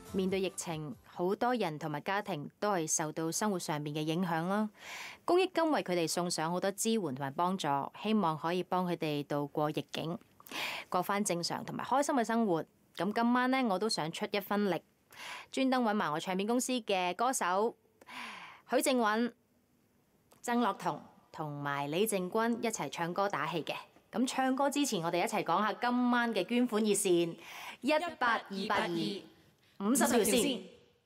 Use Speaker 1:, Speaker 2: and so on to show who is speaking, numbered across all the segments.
Speaker 1: 面對疫情，好多人同埋家庭都係受到生活上面嘅影響啦。公益金為佢哋送上好多支援同埋幫助，希望可以幫佢哋渡過逆境，過返正常同埋開心嘅生活。咁今晚呢，我都想出一分力，專登揾埋我唱片公司嘅歌手許靖韻、曾樂彤同埋李靜君一齊唱歌打氣嘅。咁唱歌之前，我哋一齊講下今晚嘅捐款熱線18282 50條線。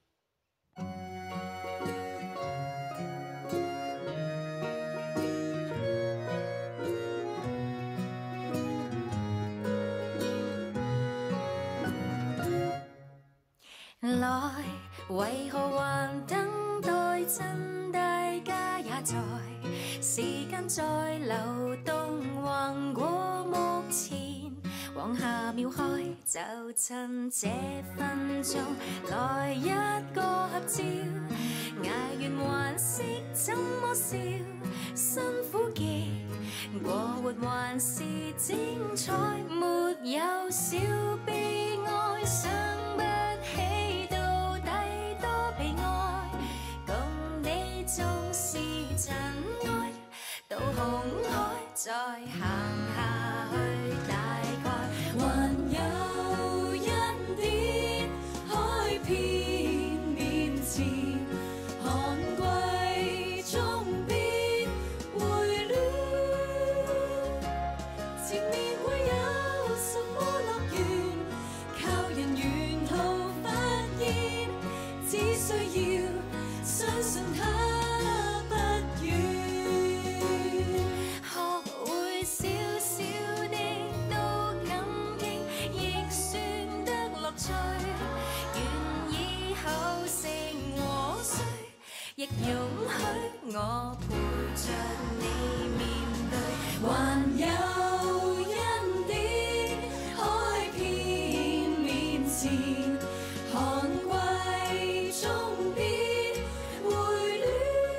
Speaker 2: 來，為何還等待？趁大家也在，時間在流動，橫過目前，往下秒開，就趁這分鐘，來一個合照，捱完還識怎麼笑？辛苦極，過活還是精彩，沒有小悲哀，想不起到底多悲哀，共你縱是塵埃，到紅海再行下去，大概還有一點海片面前，寒季終必會暖，前面會有什麼樂園，靠人沿途發現，只需要相信它不遠，學會小小的都感激，亦算得樂趣，願以後成和誰，亦容許我陪着你面對，還有一點海片面前，寒季終必會暖，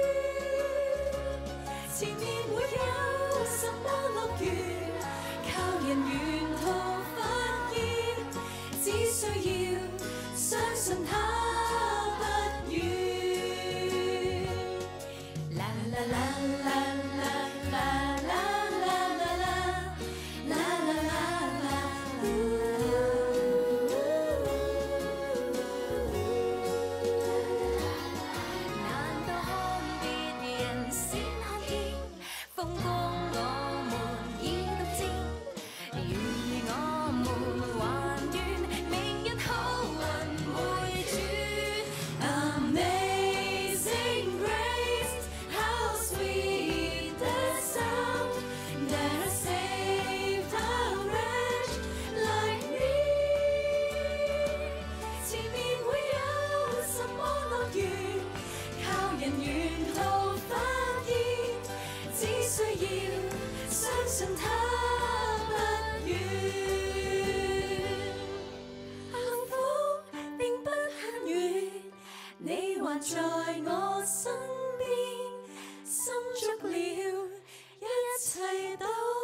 Speaker 2: 前面會有什麼樂園，靠人沿途發現，只需要相信它不遠。啦啦啦啦啦啦啦啦啦啦啦啦難道看別人先看見，風光我們已獨佔，如我們還願明日好運會轉。Amazing grace, how sweet the sound that saved a wretch like me。前面會有什麼樂園，靠人沿途發現，只需要相信它不遠。幸福並不很遠，你還在我身邊，心足了，一切都